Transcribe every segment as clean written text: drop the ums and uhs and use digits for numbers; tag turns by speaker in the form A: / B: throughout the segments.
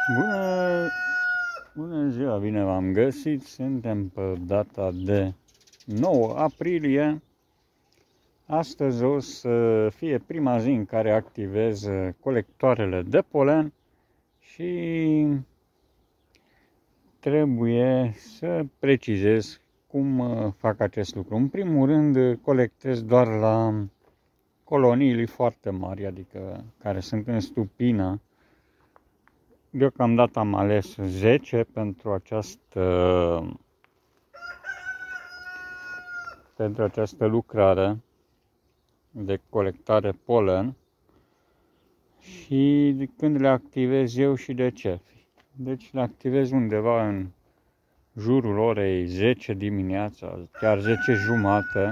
A: Bună ziua, bine v-am găsit. Suntem pe data de 9 aprilie. Astăzi o să fie prima zi în care activez colectoarele de polen și trebuie să precizez cum fac acest lucru. În primul rând, colectez doar la coloniile foarte mari, adică care sunt în stupină. Deocamdată am ales 10 pentru această lucrare de colectare polen și când le activez eu și de cefi. Deci le activez undeva în jurul orei 10 dimineața, chiar 10 jumate.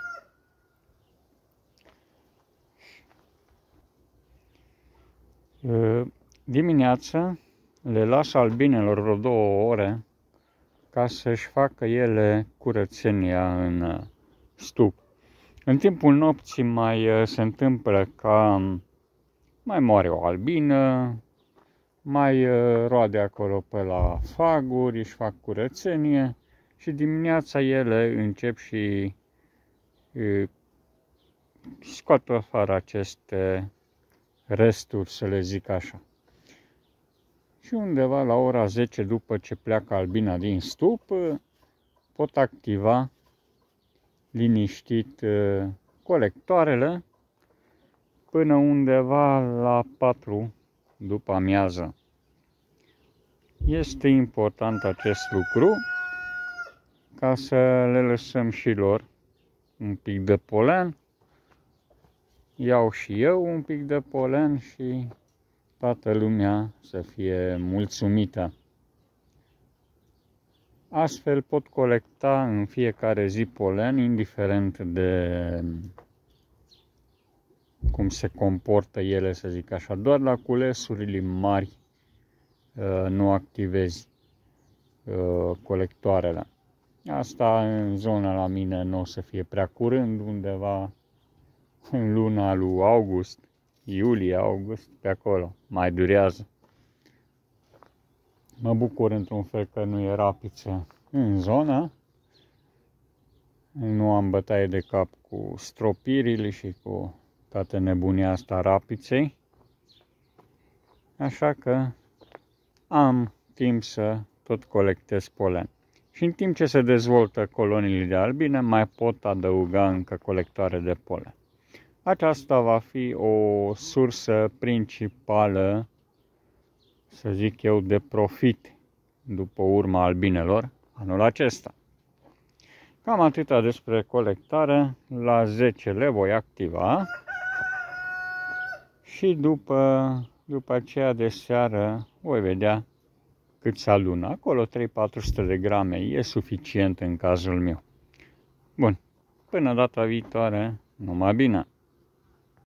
A: Dimineața le las albinelor vreo 2 ore ca să-și facă ele curățenia în stup. În timpul nopții mai se întâmplă ca mai moare o albină, mai roade acolo pe la faguri, își fac curățenie și dimineața ele încep și scoat afară aceste resturi, să le zic așa. Și undeva la ora 10 după ce pleacă albina din stup, pot activa liniștit colectoarele până undeva la 4 după amiază. Este important acest lucru ca să le lăsăm și lor un pic de polen. Iau și eu un pic de polen și toată lumea să fie mulțumită. Astfel pot colecta în fiecare zi polen, indiferent de cum se comportă ele, să zic așa. Doar la culesurile mari nu activezi colectoarele. Asta în zona la mine nu o să fie prea curând, undeva în luna lui august, iulie-august, pe acolo, mai durează. Mă bucur într-un fel că nu e rapiță în zona. Nu am bătaie de cap cu stropirile și cu toată nebunia asta rapiței. Așa că am timp să tot colectez polen. Și în timp ce se dezvoltă coloniile de albine, mai pot adăuga încă colectoare de polen. Aceasta va fi o sursă principală, să zic eu, de profit după urma albinelor anul acesta. Cam atâta despre colectare. La 10 le voi activa și după aceea de seară voi vedea cât se adună. Acolo 300-400 de grame e suficient în cazul meu. Bun, până data viitoare, numai bine!